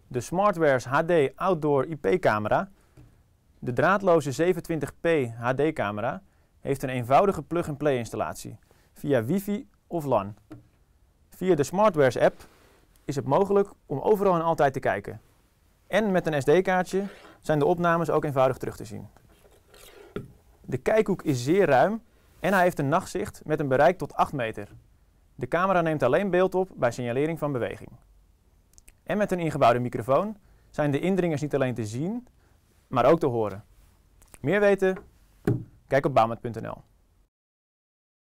de SmartWares HD Outdoor IP-camera. De draadloze 27p HD-camera heeft een eenvoudige plug-and-play installatie via wifi of LAN. Via de SmartWares app is het mogelijk om overal en altijd te kijken. En met een SD-kaartje zijn de opnames ook eenvoudig terug te zien. De kijkhoek is zeer ruim en hij heeft een nachtzicht met een bereik tot 8 meter. De camera neemt alleen beeld op bij signalering van beweging. En met een ingebouwde microfoon zijn de indringers niet alleen te zien, maar ook te horen. Meer weten? Kijk op bouwmet.nl.